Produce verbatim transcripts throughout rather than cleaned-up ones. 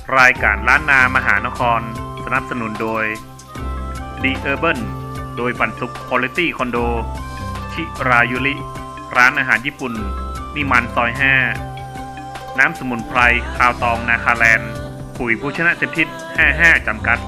รายการล้านนามหานครสนับสนุนโดย The Urban โดยปันสุข Quality Condo ชิรายุริร้านอาหารญี่ปุ่นนิมันซอยห้าน้ำสมุนไพรคาวตองนาคาแลนด์ปุ๋ยผู้ชนะเต็มทิศห้าสิบห้าจำกัด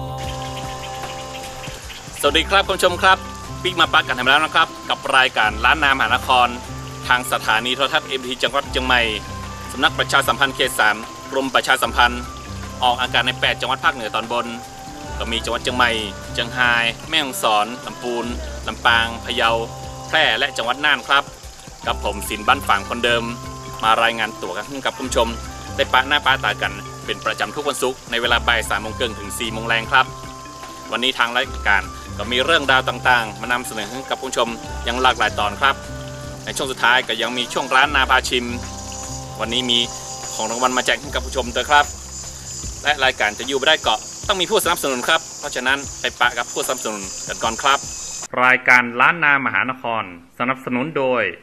สวัสดีครับคุณผู้ชมครับปิ๊กมาปักกันทำแล้วนะครับกับรายการล้านนามหานครทางสถานีโทรทัศน์ เอ็ม ที จังหวัดเชียงใหม่สำนักประชาสัมพันธ์เขตสามกรมประชาสัมพันธ์ออกอากาศในแปดจังหวัดภาคเหนือตอนบนก็มีจังหวัดเชียงใหม่เชียงรายแม่ฮ่องสอนลำพูนลำปางพะเยาแพร่และจังหวัดน่านครับกับผมศิลป์บ้านฝางคนเดิมมารายงานตัวกันกับคุณผู้ชมได้ปะหน้าปะตากันเป็นประจำทุกวันศุกร์ในเวลาบ่ายสามโมงครึ่งถึงสี่โมงแรงครับวันนี้ทางรายการก็มีเรื่องราวต่างๆมานำเสนอให้กับผู้ชมอย่างหลากหลายตอนครับในช่วงสุดท้ายก็ยังมีช่วงร้านนาพาชิมวันนี้มีของรางวัลมาแจกให้กับผู้ชมด้วยครับและรายการจะอยู่ไม่ได้เกาะต้องมีผู้สนับสนุนครับเพราะฉะนั้นไปปะกับผู้สนับสนุนกันก่อนครับรายการล้านนามหานครสนับสนุนโดย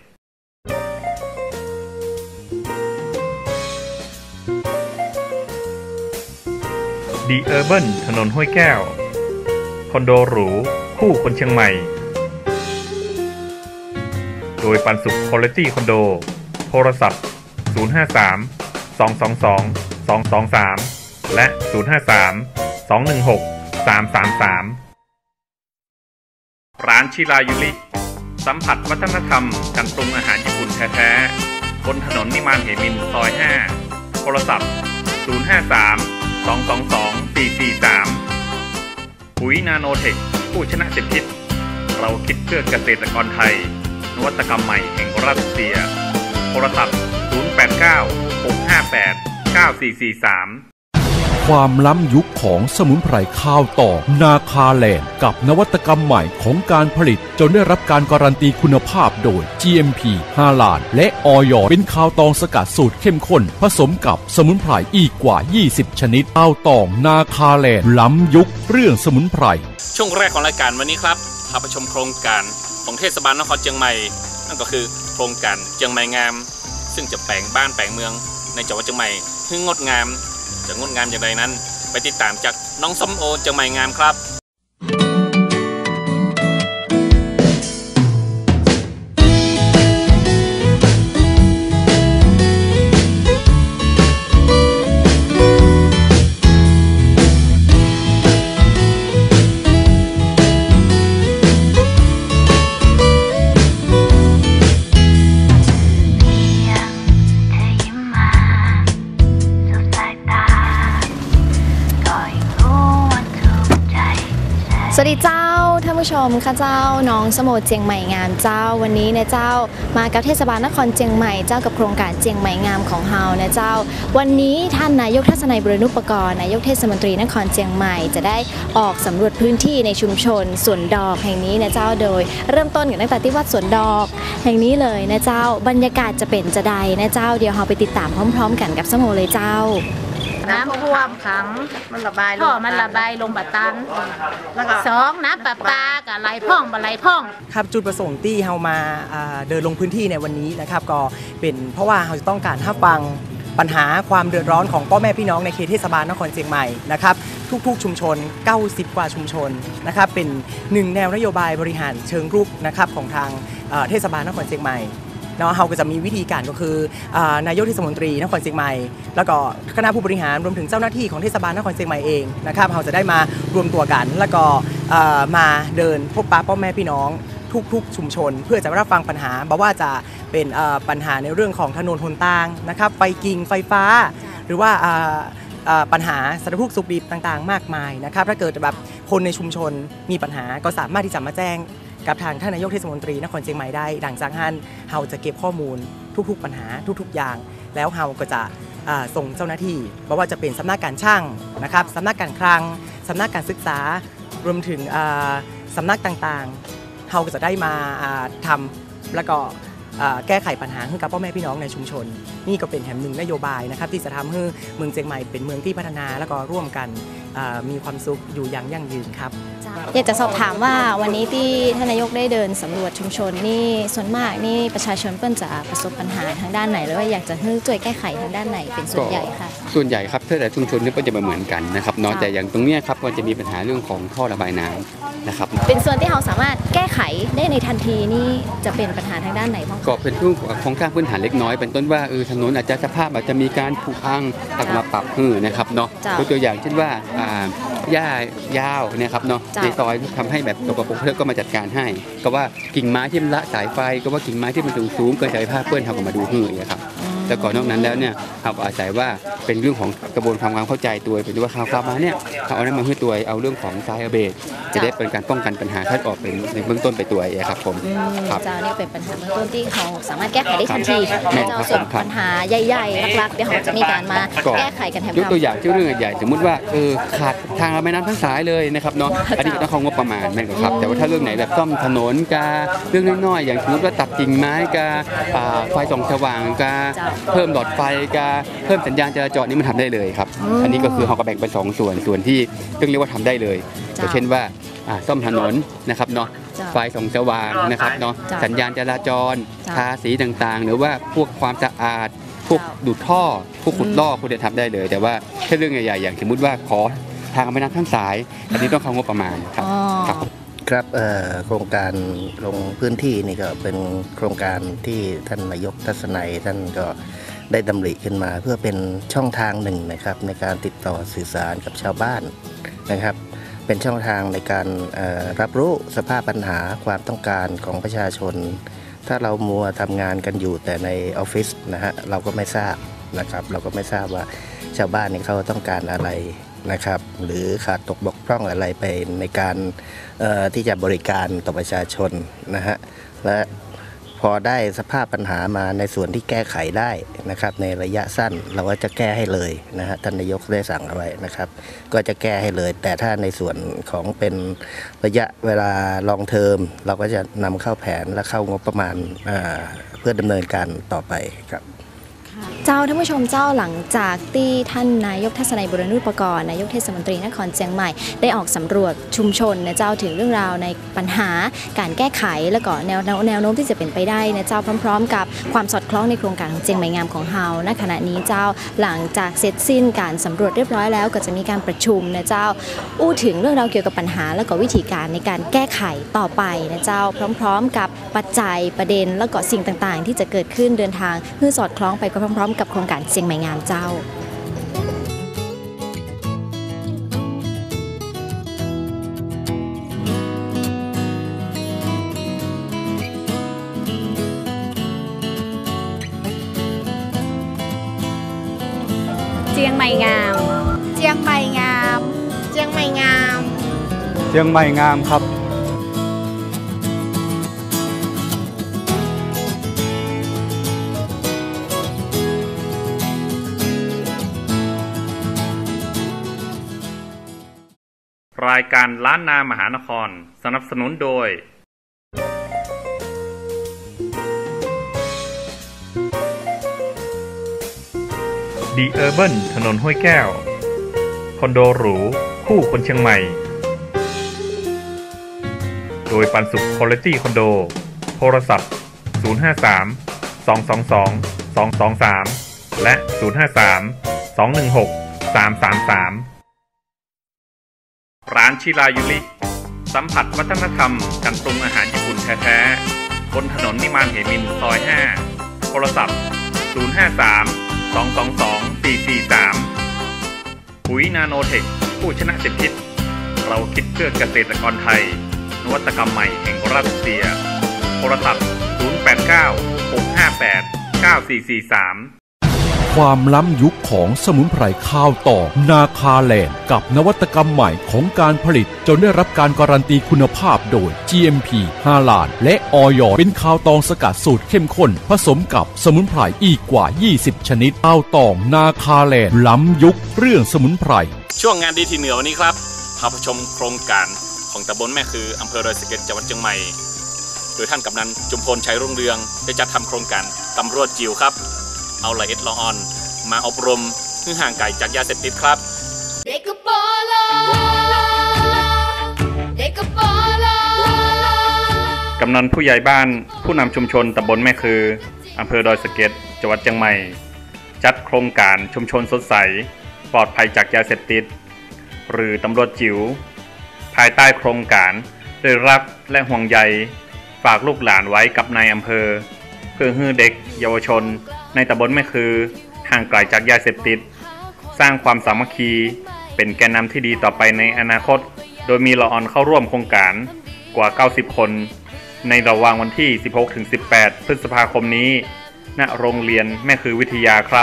The Urban ถนนห้วยแก้วคอนโดหรูคู่คนเชียงใหม่โดยปันสุข Quality Condo โทรศัพท์ศูนย์ ห้า สาม สอง สอง สอง สอง สอง สามและศูนย์ ห้า สาม สอง หนึ่ง หก สาม สาม สามร้านชิรายุริสัมผัสวัฒนธรรมการปรุงอาหารญี่ปุ่นแท้ๆบนถนนนิมานเหมินซอยห้าโทรศัพท์ศูนย์ ห้า สาม สอง สอง สอง สี่ สี่ สามปุ๋ยนาโนเทคผู้ชนะเต็มทิศเราคิดเพื่อเกษตรกรไทยนวัตกรรมใหม่แห่งรัสเซียโทรศัพท์ศูนย์ แปด เก้า หก ห้า แปด เก้า สี่ สี่ สามความล้ำยุคของสมุนไพรข้าวตอกนาคาแลนด์กับนวัตกรรมใหม่ของการผลิตจนได้รับการการันตีคุณภาพโดย จี เอ็ม พี ฮาลาลและอย.เป็นข้าวตองสกัดสูตรเข้มข้นผสมกับสมุนไพรอีกกว่ายี่สิบชนิดข้าวตองนาคาแลนด์ล้ำยุคเรื่องสมุนไพรช่วงแรกของรายการวันนี้ครับพาไปชมโครงการของเทศบาลนครเชียงใหม่นั่นก็คือโครงการเชียงใหม่งามซึ่งจะแปลงบ้านแปลงเมืองในจังหวัดเชียงใหม่ให้งดงามจะงดงามอย่างไรนั้นไปติดตามจากน้องส้มโอเชียงใหม่งามครับสวัสดีเจ้าท่านผู้ชมค่ะเจ้าน้องสมโอเจียงใหม่งามเจ้าวันนี้นะเจ้ามากับเทศบาลนครเจียงใหม่เจ้ากับโครงการเจียงใหม่งามของเฮานะเจ้าวันนี้ท่านนายกทัศนัยบุรณุปกรณ์นายกเทศมนตรีนครเจียงใหม่จะได้ออกสำรวจพื้นที่ในชุมชนสวนดอกแห่งนี้นะเจ้าโดยเริ่มต้นกันตั้งแต่ที่วัดสวนดอกแห่งนี้เลยนะเจ้าบรรยากาศจะเป็นจะใดนะเจ้าเดี๋ยวเราไปติดตามพร้อมๆกันกับสมโอเลยเจ้าน้ำท่วมขังมันระบายท่อมันระบายลงบัดตันสองน้ำประปากับไหลพ่องบะไหลพ่องครับจุดประสงค์ที่เรามาเดินลงพื้นที่ในวันนี้นะครับก็เป็นเพราะว่าเราจะต้องการรับฟังปัญหาความเดือดร้อนของพ่อแม่พี่น้องในเขตเทศบาลนครเชียงใหม่นะครับทุกๆชุมชนเก้าสิบกว่าชุมชนนะครับเป็นหนึ่งแนวนโยบายบริหารเชิงรุกนะครับของทางเทศบาลนครเชียงใหม่เนาะเราก็จะมีวิธีการก็คือนายกเทศมนตรีนครเชียงใหม่แล้วก็คณะผู้บริหารรวมถึงเจ้าหน้าที่ของเทศบาลนครเชียงใหม่เองนะครับเราจะได้มารวมตัวกันแล้วก็มาเดินพบปะพ่อแม่พี่น้องทุกๆชุมชนเพื่อจะรับฟังปัญหาบอกว่าจะเป็นปัญหาในเรื่องของถนนหนทางนะครับไฟกิ่งไฟฟ้าหรือว่าปัญหาสาธารณูปสุขดิบต่างๆมากมายนะครับถ้าเกิดแบบคนในชุมชนมีปัญหาก็สามารถที่จะมาแจ้งกับทางท่านนายกเทศมนตรีนครเชียงใหม่ได้ดังจากนั้นเราจะเก็บข้อมูลทุกๆปัญหาทุกๆอย่างแล้วเราก็จะส่งเจ้าหน้าที่ไม่ว่าจะเป็นสำนักการช่างนะครับสำนักการคลังสำนักการศึกษารวมถึงสำนักต่างๆเราก็จะได้มาทำแล้วก็แก้ไขปัญหาให้กับพ่อแม่พี่น้องในชุมชนนี่ก็เป็นแห่งหนึ่งนโยบายนะครับที่จะทำให้เมืองเชียงใหม่เป็นเมืองที่พัฒนาแล้วก็ร่วมกันมีความสุขอยู่อย่างยั่งยืนครับอยากจะสอบถามว่าวันนี้ที่ท่านนายกได้เดินสำรวจชุมชนนี่ส่วนมากนี่ประชาชนเปิ้ลจะประสบปัญหาทางด้านไหนหรือว่าอยากจะให้ช่วยแก้ไขทางด้านไหนเป็นส่วนใหญ่ค่ะส่วนใหญ่ครับถ้าแต่ชุมชนนี่ก็จะเหมือนกันนะครับเนาะแต่อย่างตรงนี้ครับมันจะมีปัญหาเรื่องของท่อระบายน้ำนะครับเป็นส่วนที่เราสามารถแก้ไขได้ในทันทีนี่จะเป็นปัญหาทางด้านไหนบ้างก็เป็นเรื่องของสร้างพื้นฐานเล็กน้อยเป็นต้นว่าเออถนนอาจจะสภาพอาจจะมีการผุพังตักมาปรับฮือนะครับเนาะตัวอย่างเช่นว่าหญ้ายาวเนี่ยครับเนาะในซอยทำให้แบบสกปรกเพื่อก็มาจัดการให้ก็ว่ากิ่งไม้ที่มันละสายไฟก็ว่ากิ่งไม้ที่มันสูงสูงเกินสายผ้าเปื้อนทำออกมาดูฮือนะครับแต่ก่อนนอกนั้นแล้วเนี่ยเราอาศัยว่าเป็นเรื่องของกระบวนการความเข้าใจตัวเป็นว่าข่าวข่าวมาเนี่ยเขาเอานั้นมาให้ตัวเอาเรื่องของทรายอเบดจะได้เป็นการป้องกันปัญหาคัดออกเป็นในเบื้องต้นไปตัวเองครับผมครับจ้านี่เป็นปัญหาเบื้องต้นที่เขาสามารถแก้ไขได้ทันทีเจ้าส่วนปัญหาใหญ่ๆหลักๆเดี๋ยวเขาจะมีการมาแก้ไขกันแทนยกตัวอย่างเรื่องใหญ่สมมติว่าเออขาดทางระบายน้ำทั้งสายเลยนะครับเนาะอันนี้ก็ต้องเข้างบประมาณแม่นครับแต่ว่าถ้าเรื่องไหนแบบซ่อมถนนกาเรื่องน้อยๆอย่างสมมติว่าตัดกิ่งไม้กาไฟส่องสว่างกาเพิ่มหลอดไฟกาเพิ่มสัญญาณจราจรนี่มันทำได้เลยครับอันนี้ก็คือเขาก็แบ่งเป็นสองส่วนส่วนที่เรื่องเรียกว่าทำได้เลยเช่นว่าซ่อมถนนนะครับเนาะไฟส่องสว่างนะครับเนาะสัญญาณจราจรทาสีต่างๆหรือว่าพวกความสะอาดพวกดูดท่อพวกขุดลอกคุณจะทำได้เลยแต่ว่าแค่เรื่องใหญ่ๆอย่างสมมติว่าขอทางระบายน้ำทั้งสายอันนี้ต้องเข้างบประมาณครับครับโครงการลงพื้นที่นี่ก็เป็นโครงการที่ท่านนายกทัศนัยท่านก็ได้ดำริขึ้นมาเพื่อเป็นช่องทางหนึ่งนะครับในการติดต่อสื่อสารกับชาวบ้านนะครับเป็นช่องทางในการรับรู้สภาพปัญหาความต้องการของประชาชนถ้าเรามัวทำงานกันอยู่แต่ในออฟฟิศนะฮะเราก็ไม่ทราบนะครับเราก็ไม่ทราบว่าชาวบ้านนี่เขาต้องการอะไรนะครับหรือขาดตกบกพร่องอะไรไปในการที่จะบริการต่อประชาชนนะฮะและพอได้สภาพปัญหามาในส่วนที่แก้ไขได้นะครับในระยะสั้นเราก็จะแก้ให้เลยนะฮะท่านนายกได้สั่งเอาไว้นะครับก็จะแก้ให้เลยแต่ถ้าในส่วนของเป็นระยะเวลาลองเทอมเราก็จะนำเข้าแผนและเข้างบประมาณเพื่อดำเนินการต่อไปครับเจ้าท่านผู้ชมเจ้าหลังจากที่ท่านนายกทัศนัยบุรณุปกรณ์นายกเทศมนตรีนครเชียงใหม่ได้ออกสำรวจชุมชนนะเจ้าถึงเรื่องราวในปัญหาการแก้ไขและก็แนวแนวโน้มที่จะเป็นไปได้นะเจ้าพร้อมๆกับความสอดคล้องในโครงการของเชียงใหม่งามของเฮาณขณะนี้เจ้าหลังจากเสร็จสิ้นการสำรวจเรียบร้อยแล้วก็จะมีการประชุมนะเจ้าอู้ถึงเรื่องราวเกี่ยวกับปัญหาและก็วิธีการในการแก้ไขต่อไปนะเจ้าพร้อมๆกับปัจจัยประเด็นและก็สิ่งต่างๆที่จะเกิดขึ้นเดินทางเพื่อสอดคล้องไปพร้อมๆกับโครงการเชียงใหม่งามเจ้าเชียงใหม่งามเชียงใหม่งามเชียงใหม่งามเชียงใหม่งามครับรายการล้านนามหานครสนับสนุนโดย The Urban ถนนห้วยแก้วคอนโดหรูคู่คนเชียงใหม่โดยปันสุขคุณภาพคอนโดโทรศัพท์ศูนย์ ห้า สาม สอง สอง สอง สอง สอง สามและศูนย์ ห้า สาม สอง หนึ่ง หก สาม สาม สามร้านชิรายุริสัมผัสวัฒนธรรมการปรุงอาหารญี่ปุ่นแท้ๆบนถนนนิมานเหมินซอยห้าโทรศัพท์ศูนย์ ห้า สาม สอง สอง สอง สี่ สี่ สามปุ๋ยนาโนเทคผู้ชนะเศรษฐิตเราคิดเพื่อเกษตรกรไทยนวัตกรรมใหม่แห่งรัสเซียโทรศัพท์ศูนย์ แปด เก้า หก ห้า แปด เก้า สี่ สี่ สามความล้ำยุคของสมุนไพรข้าวตอกนาคาแลนด์กับนวัตกรรมใหม่ของการผลิตจนได้รับการการันตีคุณภาพโดย จี เอ็ม พี ห้า ล้านและอย.เป็นข้าวตองสกัดสูตรเข้มข้นผสมกับสมุนไพรอีกกว่ายี่สิบชนิดข้าวตองนาคาแลนด์ล้ำยุคเรื่องสมุนไพรช่วงงานดีที่เหนือวันนี้ครับพาไปชมโครงการของตำบลแม่คืออำเภอดอยสะเก็ดจังหวัดเชียงใหม่โดยท่านกำนันจุมพลชัยรุ่งเรืองได้จัดทำโครงการตำรวจจิ๋วครับเอาละเอ็ดละออนมาอบรมเพื่อห่างไกลจากยาเสพติดครับเด็กกปลเด็กกปลกำนันผู้ใหญ่บ้านผู้นำชุมชนตำบลแม่คืออำเภอดอยสะเก็ดจังหวัดเชียงใหม่จัดโครงการชุมชนสดใสปลอดภัยจากยาเสพติดหรือตำรวจจิ๋วภายใต้โครงการได้รักและห่วงใยฝากลูกหลานไว้กับนายอำเภอเพื่อให้เด็กเยาวชนในตำบลแม่คือห่างไกลจากยาเสพติดสร้างความสามัคคีเป็นแกนนำที่ดีต่อไปในอนาคตโดยมีละออนเข้าร่วมโครงการกว่าเก้าสิบคนในระหว่างวันที่ สิบหกถึงสิบแปด พฤษภาคมนี้ณโรงเรียนแม่คือวิทยาครับ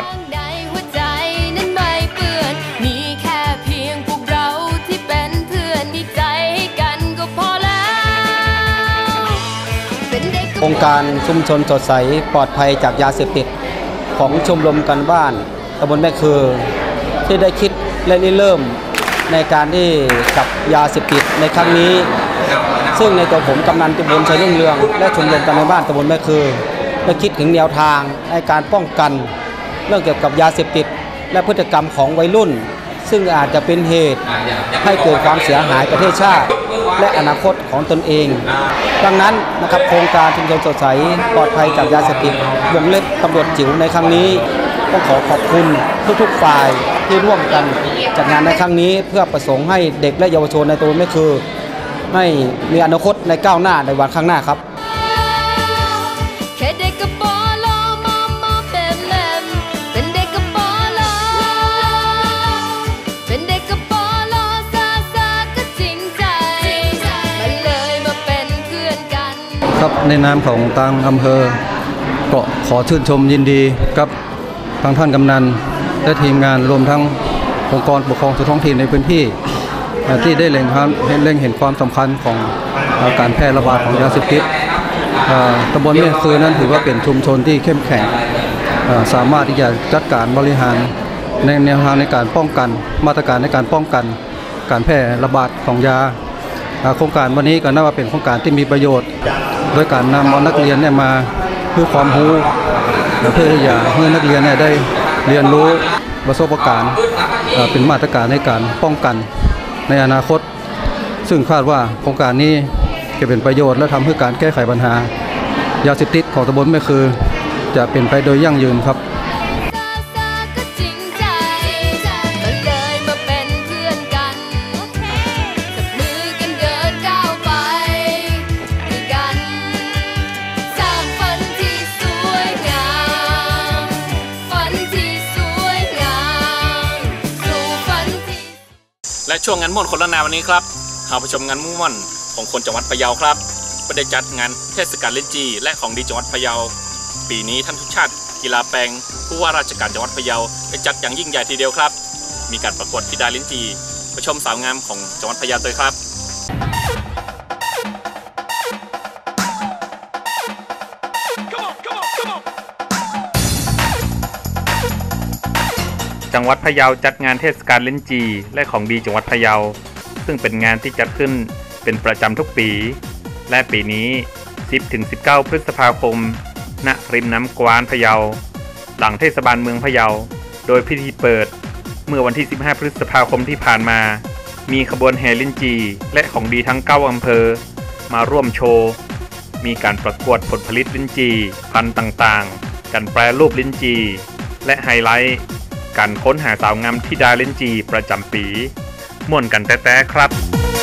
โครงการชุมชนสดใสปลอดภัยจากยาเสพติดของชมรมกันบ้านตำบลแม่คือที่ได้คิดและริเริ่มในการที่กับยาเสพติดในครั้งนี้ซึ่งในตัวผมกำนันตำบลชัยรุ่งเรืองและชมรมกันบ้านตำบลแม่คือได้คิดถึงแนวทางในการป้องกันเรื่องเกี่ยวกับยาเสพติดและพฤติกรรมของวัยรุ่นซึ่งอาจจะเป็นเหตุให้เกิดความเสียหายประเทศชาติและอนาคตของตนเองดังนั้นนะครับโครงการชุมชนสดใสปลอดภัยจากยาเสพติดวงเล็บตำรวจจิ๋วในครั้งนี้ต้องขอขอบคุณทุกๆฝ่ายที่ร่วมกันจัดงานในครั้งนี้เพื่อประสงค์ให้เด็กและเยาวชนในตัวไม่คือให้มีอนาคตในก้าวหน้าในวันข้างหน้าครับครับในนามของทางอำเภอก็ขอชื่นชมยินดีกับทางท่านกำนันและทีมงานรวมทั้งองค์กรปกครองส่วนท้องถิ่นในพื้นที่ที่ได้เล็งเห็นเล็งเห็นความสำคัญของการแพร่ระบาดของยาเสพติดตำบลแม่คือนั้นถือว่าเป็นชุมชนที่เข้มแข็งสามารถที่จะจัดการบริหารในแนวทางในการป้องกันมาตรการในการป้องกันการแพร่ระบาดของยาโครงการวันนี้ก็นับว่าเป็นโครงการที่มีประโยชน์โดยการนำเอานักเรียนเนี่ยมาเพื่อความรู้เพื่อที่จะให้นักเรียนเนี่ยได้เรียนรู้ประสบการณ์เป็นมาตรการในการป้องกันในอนาคตซึ่งคาดว่าโครงการนี้จะเป็นประโยชน์และทำให้การแก้ไขปัญหายาเสพติดของตำบลแม่คือจะเป็นไปโดยยั่งยืนครับและช่วงงานม่วนคนละนาวันนี้ครับเราไปชมงานม่วนของคนจังหวัดพะเยาครับประเดจัดงานเทศกาลลิ้นจี่และของดีจังหวัดพะเยาปีนี้ท่านทุกชาติกีฬาแปลงผู้ว่าราชการจังหวัดพะเยาได้จัดอย่างยิ่งใหญ่ทีเดียวครับมีการประกวดธิดาลิ้นจี่ไปชมสาวงามของจังหวัดพะเยาเลยครับจังหวัดพะเยาจัดงานเทศกาลลิ้นจี่และของดีจังหวัดพะเยาซึ่งเป็นงานที่จัดขึ้นเป็นประจำทุกปีและปีนี้ สิบถึงสิบเก้า พฤษภาคมณริมน้ำกวานพะเยาหลังเทศบาลเมืองพะเยาโดยพิธีเปิดเมื่อวันที่สิบห้าพฤษภาคมที่ผ่านมามีขบวนแห่ลิ้นจี่และของดีทั้งเก้าอำเภอมาร่วมโชว์มีการประกวดผลผลิตลิ้นจี่พันธุ์ต่างๆการแปรรูปลิ้นจี่และไฮไลท์การค้นหาสาวงามธิดาลิ้นจี่ประจำปีม่วนกันแต้ๆครับ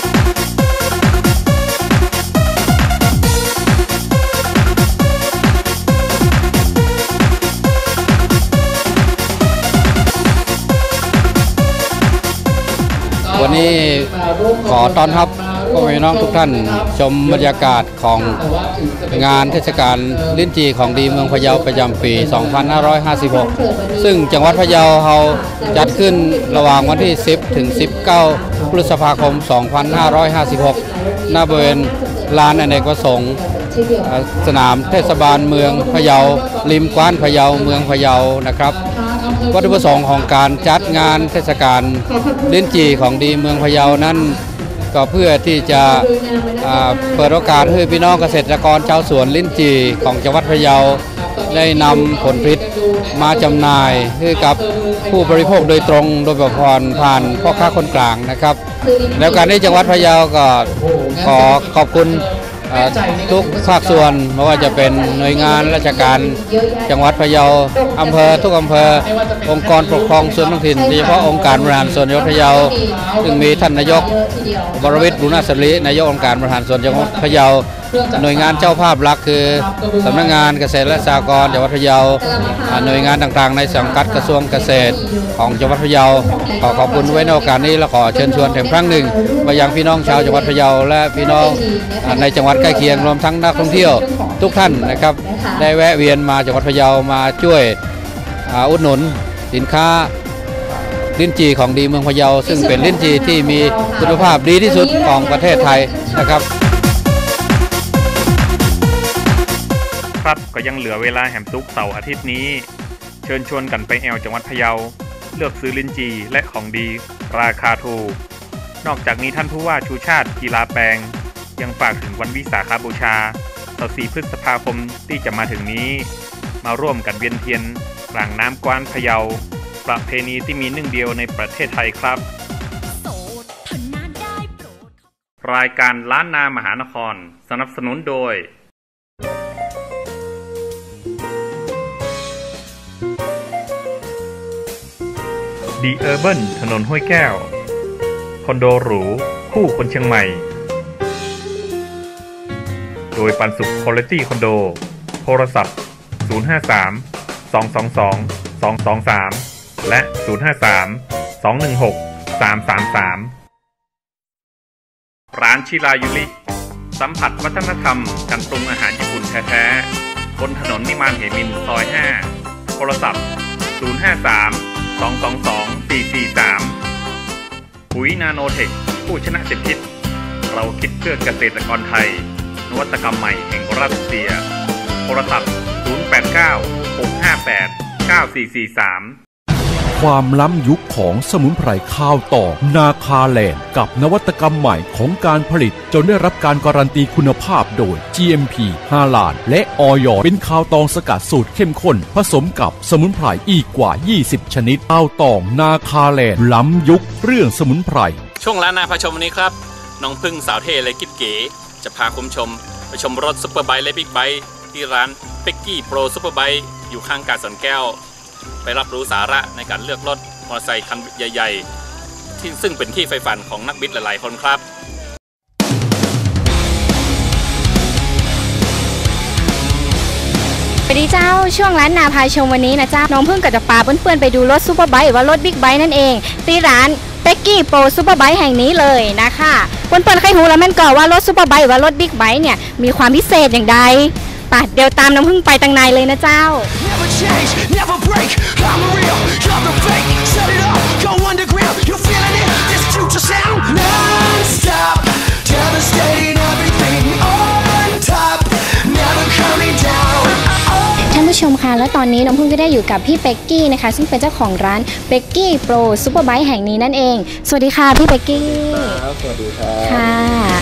วันนี้ขอต้อนรับพ่อแม่น้องทุกท่านชมบรรยากาศของงานเทศกาลลิ้นจี่ของดีเมืองพะเยาประจำปี สองพันห้าร้อยห้าสิบหก ซึ่งจังหวัดพะเยาเราจัดขึ้นระหว่างวันที่ สิบถึงสิบเก้า พฤษภาคม สองพันห้าร้อยห้าสิบหก ณ บริเวณลานอเนกประสงค์สนามเทศบาลเมืองพะเยาริมกว้านพะเยาเมืองพะเยานะครับวัตถุประสงค์ของการจัดงานเทศกาลลิ้นจี่ของดีเมืองพะเยานั้นก็เพื่อที่จะเปิดโอกาสให้พี่น้องเกษตรกรชาวสวนลิ้นจี่ของจังหวัดพะเยาได้นำผลผลิตมาจำหน่ายให้กับผู้บริโภคโดยตรงโดยผ่านผ่านพ่อค้าคนกลางนะครับแล้วการที่จังหวัดพะเยาก็ขอขอบคุณทุกภาคส่วนไม่ว่าจะเป็นหน่วยงานราชการจังหวัดพะเยาอำเภอทุกอำเภอองค์กรปกครองส่วนท้องถิ่นโดยเฉพาะองค์การบริหารส่วนจังหวัดพะเยาซึ่งมีท่านนายกบรวิทย์ บุญนาถสรินายกองค์การบริหารส่วนจังหวัดพะเยาหน่วยงานเจ้าภาพหลักคือสำนักงานเกษตรและสหกรณ์จังหวัดพะเยาหน่วยงานต่างๆในสังกัดกระทรวงเกษตรของจังหวัดพะเยาขอขอบคุณไว้ในโอกาสนี้และขอเชิญชวนถึงครั้งหนึ่งไปยังพี่น้องชาวจังหวัดพะเยาและพี่น้องในจังหวัดใกล้เคียงรวมทั้งนักท่องเที่ยวทุกท่านนะครับได้แวะเวียนมาจังหวัดพะเยามาช่วยอุดหนุนสินค้าลิ้นจี่ของดีเมืองพะเยาซึ่งเป็นลิ้นจี่ที่มีคุณภาพดีที่สุดของประเทศไทยนะครับครับก็ยังเหลือเวลาแหมซุกเสาร์อาทิตย์นี้เชิญชวนกันไปแอวจังหวัดพะเยาเลือกซื้อลิ้นจี่และของดีราคาถูกนอกจากนี้ท่านผู้ว่าชูชาติกีฬาแปลงยังฝากถึงวันวิสาขบูชาสี่พฤษภาคมที่จะมาถึงนี้มาร่วมกันเวียนเทียนกลางน้ำกว้านพะเยาประเพณีที่มีหนึ่งเดียวในประเทศไทยครับรายการล้านนามหานครสนับสนุนโดยดีเออร์เบิลถนนห้วยแก้วคอนโดหรูคู่คนเชียงใหม่โดยปันสุขคุณภาพคอนโดโทรศัพท์ศูนย์ ห้า สาม สอง สอง สอง สอง สอง สามและศูนย์ ห้า สาม สอง หนึ่ง หก สาม สาม สามร้านชิรายุริสัมผัสวัฒนธรรมการปรุงอาหารญี่ปุ่นแท้ๆบนถนนนิมานเหมินซอยห้าโทรศัพท์ศูนย์ ห้า สาม สอง สอง สอง สี่ สี่ สามปุ๋ยนาโนเทคผู้ชนะสิบทิศเราคิดเพื่อเกษตรกรไทยนวัตกรรมใหม่แห่งรัสเซียโทรศัพท์ศูนย์ แปด เก้า หก ห้า แปด เก้า สี่ สี่ สามความล้ำยุคของสมุนไพรข้าวตอกนาคาแลนด์กับนวัตกรรมใหม่ของการผลิตจนได้รับการการันตีคุณภาพโดย จี เอ็ม พี ห้า ล้านและอย.เป็นข้าวตองสกัดสูตรเข้มข้นผสมกับสมุนไพรอีกกว่ายี่สิบชนิดข้าวตองนาคาแลนด์ล้ำยุคเรื่องสมุนไพรช่วงล้านนาพาชมวันนี้ครับน้องพึ่งสาวเท่และกิ๊บเก๋จะพาคุณชมไปชมรถซุปเปอร์ไบค์และบิ๊กไบค์ที่ร้านเป็กกี้โปรซุปเปอร์ไบค์อยู่ข้างกาดสวนแก้วไปรับรู้สาระในการเลือกรถมอเตอร์ไซค์คันใหญ่ๆที่ซึ่งเป็นที่ใฝ่ฝันของนักบิดหลายๆคนครับสวัสดีเจ้าช่วงล้านนาพาชมวันนี้นะเจ้าน้องพึ่งกับจะพาเพื่อนๆไปดูรถซุปเปอร์ไบค์หรือว่ารถบิ๊กไบค์นั่นเองที่ร้านเป็กกี้โปรซุปเปอร์ไบค์แห่งนี้เลยนะคะเพื่อนๆใครหูแล้วแม่นก่อว่ารถซุปเปอร์ไบค์หรือว่ารถบิ๊กไบค์เนี่ยมีความพิเศษอย่างใดป่ะเดี๋ยวตามน้ำพึ่งไปตังในเลยนะเจ้าท่านผู้ชมคะและตอนนี้น้องพึ่งก็ได้อยู่กับพี่เป็กกี้นะคะซึ่งเป็นเจ้าของร้านเป็กกี้โปรซุปเปอร์ไบค์แห่งนี้นั่นเองสวัสดีค่ะพี่เป็กกี้ครับสวัสดีครับค่ะ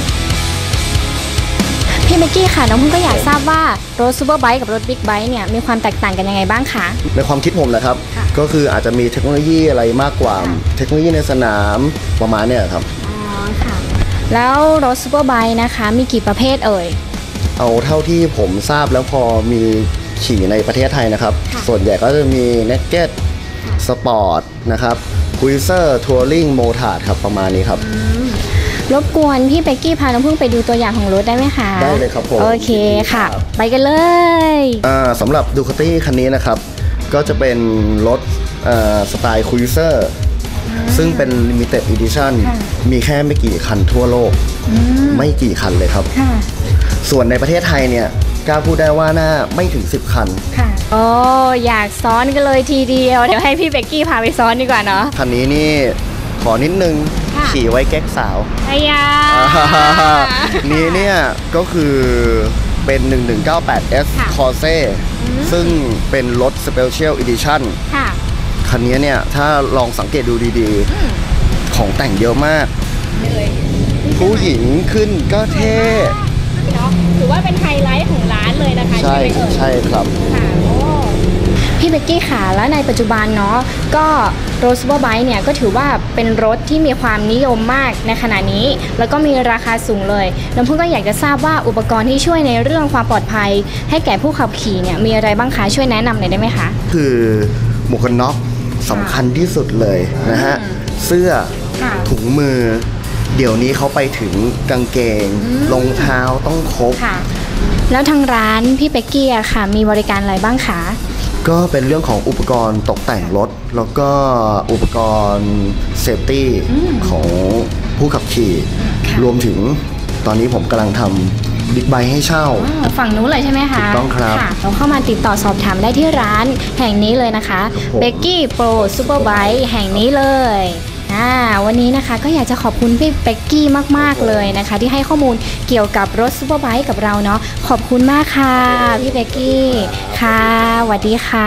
พี่เป็กกี้ค่ะน้องพึ่งก็อยากทราบว่ารถซุปเปอร์ไบค์กับรถบิ๊กไบค์เนี่ยมีความแตกต่างกันยังไงบ้างคะในความคิดผมนะครับก็คืออาจจะมีเทคโนโลยีอะไรมากกว่าเทคโนโลยีในสนามประมาณเนี่ยครับอ๋อค่ะแล้วรถซุปเปอร์ไบค์นะคะมีกี่ประเภทเอ่ยเอาเท่าที่ผมทราบแล้วพอมีขี่ในประเทศไทยนะครับส่วนใหญ่ก็จะมีเนกเก็ตสปอร์ตนะครับคุยเซอร์ทัวริงโมทาร์ดครับประมาณนี้ครับรบกวนพี่เป็กกี้พาน้องพึ่งไปดูตัวอย่างของรถได้ไหมคะได้เลยครับผมโอเคค่ะไปกันเลยอ่าสำหรับดูคาตี้คันนี้นะครับก็จะเป็นรถสไตล์คุยเซอร์ซึ่งเป็น Limited Edition มีแค่ไม่กี่คันทั่วโลกไม่กี่คันเลยครับส่วนในประเทศไทยเนี่ยกล้าพูดได้ว่าน่าไม่ถึงสิบคันค่ะโอ้อยากซ้อนกันเลยทีเดียวเดี๋ยวให้พี่เบกกี้พาไปซ้อนดีกว่าเนาะคันนี้นี่ขอนิดนึงขี่ไว้แก๊กสาวไอ้ยานี้เนี่ยก็คือเป็น หนึ่งหนึ่งเก้าแปด เอส Corse ซึ่งเป็นรถ Special Edition ค่ะคันนี้เนี่ยถ้าลองสังเกตดูดีๆของแต่งเยอะมากผู้หญิงขึ้นก็เท่ถือว่าเป็นไฮไลท์ของร้านเลยนะคะใช่ใช่ครับค่ะโอ้เบกกี้ค่ะและในปัจจุบันเนาะก็รถซูเปอร์ไบค์เนี่ยก็ถือว่าเป็นรถที่มีความนิยมมากในขณะนี้แล้วก็มีราคาสูงเลยน้ำพึ่งก็อยากจะทราบว่าอุปกรณ์ที่ช่วยในเรื่องความปลอดภัยให้แก่ผู้ขับขี่เนี่ยมีอะไรบ้างคะช่วยแนะนำหน่อยได้ไหมคะคือหมวกกันน็อกสำคัญที่สุดเลยนะฮะเสื้อถุงมือเดี๋ยวนี้เขาไปถึงกางเกงรองเท้าต้องครบแล้วทางร้านพี่เป๊กกี้ค่ะมีบริการอะไรบ้างคะก็เป็นเรื่องของอุปกรณ์ตกแต่งรถแล้วก็อุปกรณ์เซฟตี้ของผู้ขับขี่รวมถึงตอนนี้ผมกำลังทำบิ๊กไบค์ให้เช่าฝั่งนู้นเลยใช่ไหมคะถูกต้องครับเราเข้ามาติดต่อสอบถามได้ที่ร้านแห่งนี้เลยนะคะเบกกี้โปรซูเปอร์ไบค์แห่งนี้เลยวันนี้นะคะก็อยากจะขอบคุณพี่เป๊กกี้มากๆเลยนะคะที่ให้ข้อมูลเกี่ยวกับรถซูเปอร์ไบค์กับเราเนาะขอบคุณมากค่ะพี่เป๊กกี้ค่ะสวัสดีค่ะ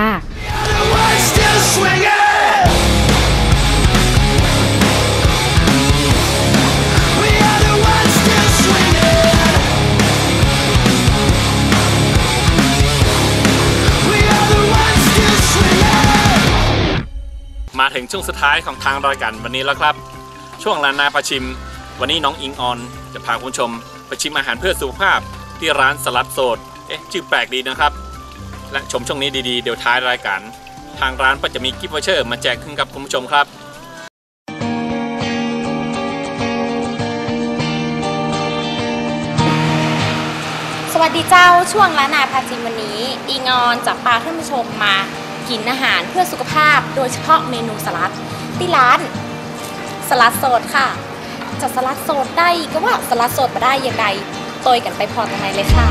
มาถึงช่วงสุดท้ายของทางรายการวันนี้แล้วครับช่วงร้านนาพาชิมวันนี้น้องอิงออนจะพาคุณผู้ชมไปชิมอาหารเพื่อสุขภาพที่ร้านสลัดโสดเอ๊ะชื่อแปลกดีนะครับและชมช่วงนี้ดีๆเดี๋ยวท้ายรายการทางร้านก็จะมีกิฟต์วอเชอร์มาแจกให้กับคุณผู้ชมครับสวัสดีเจ้าช่วงร้านนาพาชิมวันนี้อิงออนจะพาท่านผู้ชมมากินอาหารเพื่อสุขภาพโดยเฉพาะเมนูสลัดที่ร้านสลัดโสดค่ะจะสลัดโสดได้ก็ว่าสลัดโสดมาได้อย่างไรโตยกันไปพอกันไหนเลยค่ะ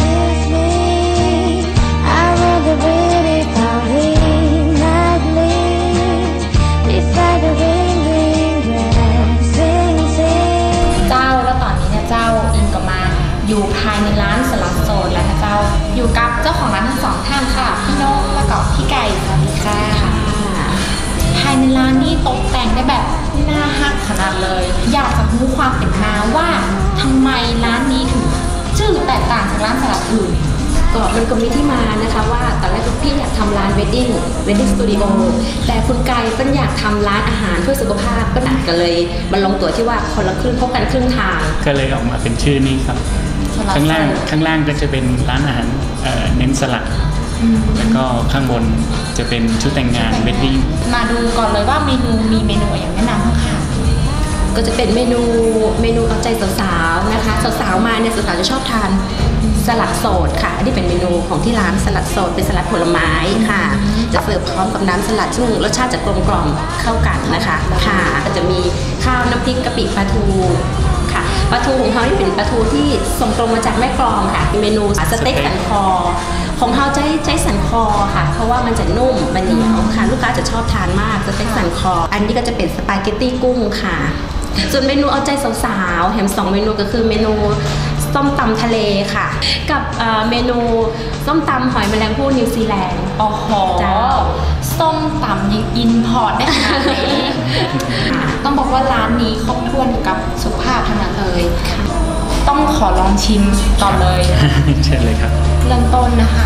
เจ้าแล้วตอนนี้เนี่ยเจ้าอิงก็มาอยู่ภายในร้านสลัดโสดแล้วนะเจ้าอยู่กับเจ้าของร้านทั้งสองท่านค่ะพี่นกและก็พี่ไก่สวัสดีค่ะภายในร้านนี้ตกแต่งได้แบบน่าฮักขนาดเลยอยากจะรู้ความเป็นมาว่าทำไมร้านนี้ถึงชื่อแตกต่างจากร้านสลัดอื่นก็มันก็มีที่มานะคะว่าตอนแรกพี่อยากทำร้านเวดดิ้งเวดดิ้งสตูดิโอแต่คุณไก่ก็อยากทำร้านอาหารเพื่อสุขภาพก็หนักกันเลยมันลงตัวที่ว่าคนละครึ่งพบกันครึ่งทางก็เลยออกมาเป็นชื่อนี้ครับข้างล่างข้างล่างก็จะเป็นร้านอาหารเน้นสลัดแล้วก็ข้างบนจะเป็นชุดแต่งงานเวดดิ้งมาดูก่อนเลยว่าเมนูมีเมนูอย่างแนะนำบ้างค่ะก็จะเป็นเมนูเมนูเอาใจสาวๆนะคะสาวๆมาเนี่ยสาวๆจะชอบทานสลัดโสดค่ะอันนี้เป็นเมนูของที่ร้านสลัดโสดเป็นสลัดผลไม้ค่ะจะเสิร์ฟพร้อมกับน้ำสลัดซึ่งรสชาติจะกลมกล่อมเข้ากันนะคะค่ะก็จะมีข้าวน้ำพริกกะปิปลาทูค่ะปลาทูของเขาที่เป็นปลาทูที่ส่งตรงมาจากแม่กลองค่ะเป็นเมนูสเต็กสันคอของเขาใช้ใช้สันคอค่ะเพราะว่ามันจะนุ่มมันเหนียวค่ะลูกค้าจะชอบทานมากสเต็กสันคออันนี้ก็จะเป็นสปาเกตตี้กุ้งค่ะส่วนเมนูเอาใจสาวๆแถมสองเมนูก็คือเมนูส้มตำทะเลค่ะกับเมนูส้มตำหอยแมลงภู่นิวซีแลนด์อ๋อส้มตำยังอินพอร์ตได้ขนาดนี้ต้องบอกว่าร้านนี้ครบถ้วนกับสุขภาพทั้งนั้นเลยต้องขอลองชิมก่อนเลยเชิญเลยครับเริ่มต้นนะคะ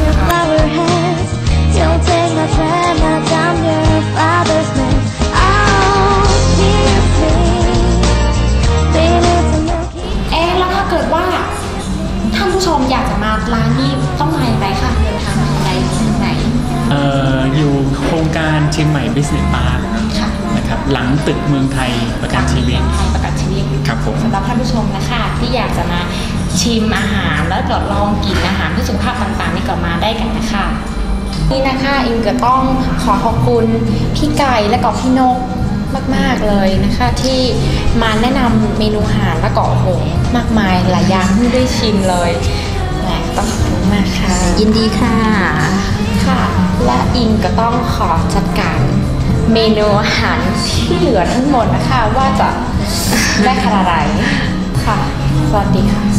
เอ๊ะแล้วถ้าเกิดว่าท่านผู้ชมอยากจะมาร้านนี้ต้องมาอย่างไรคะเดินทางมาอย่างไรที่ไหนเอ่ออยู่โครงการเชียงใหม่ Business Park นะครับหลังตึกเมืองไทยประกันชีวิตประกันชีวิตครับผมสำหรับท่านผู้ชมนะคะที่อยากจะมาชิมอาหารแล้วก็ลองกินอาหารเพื่อสุขภาพต่างๆนี่ก็มาได้กันนะคะนี่นะคะอิงก็ต้องขอขอบคุณพี่ไก่และก็พี่นกมากๆเลยนะคะที่มาแนะนำเมนูอาหารและก็โอ้โหมากมายหลายอย่างที่ได้ชิมเลยต้องขอบคุณมากค่ะยินดีค่ะค่ะและอิงก็ต้องขอจัดการเมนูอาหารที่เหลือทั้งหมดนะคะว่าจะได้ขนาดไหนค่ะสวัสดีค่ะ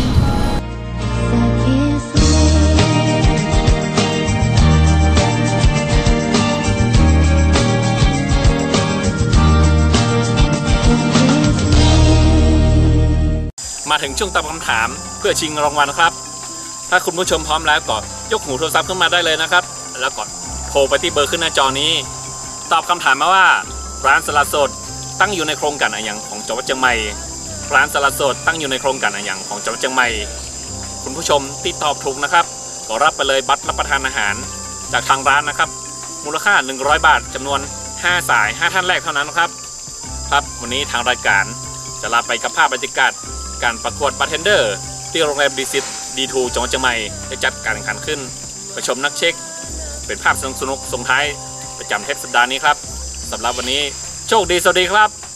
มาถึงช่วงตอบคำถามเพื่อชิงรางวัลครับถ้าคุณผู้ชมพร้อมแล้วก็ยกหูโทรศัพท์ขึ้นมาได้เลยนะครับแล้วกดโทรไปที่เบอร์ขึ้นหน้าจอนี้ตอบคำถามมาว่าร้านสลัดสดตั้งอยู่ในโครงการอะไรอย่างของจังหวัดเชียงใหม่ร้านสลัดสดตั้งอยู่ในโครงการอะไรอย่างของจังหวัดเชียงใหม่คุณผู้ชมที่ตอบถูกนะครับก็รับไปเลยบัตรรับประทานอาหารจากทางร้านนะครับมูลค่าหนึ่งร้อยบาทจำนวนห้าสายห้าท่านแรกเท่านั้นนะครับครับวันนี้ทางรายการจะลาไปกับภาพบรรยากาศการประกวดบาร์เทนเดอร์ที่โรงแรมดีซิตดีทูจังหวัดเชียงใหม่ได้จัดการแข่งขันขึ้นไปชมนักเช็คเป็นภาพสนุกๆส่งท้ายประจำเทปสัปดาห์นี้ครับสำหรับวันนี้โชคดีสวัสดีครับ